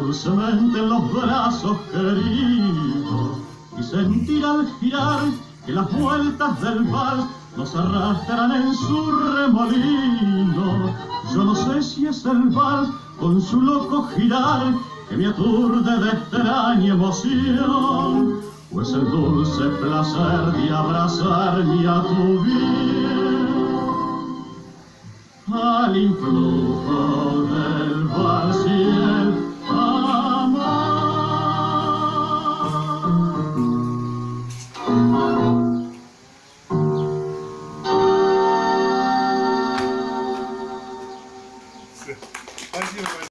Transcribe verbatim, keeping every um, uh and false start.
dulcemente en los brazos queridos y sentir al girar que las vueltas del vals nos arrastran en su remolino. Yo no sé si es el vals con su loco girar que me aturde de extraña emoción, o es el dulce placer de abrazarme a tu bien. Al influjo de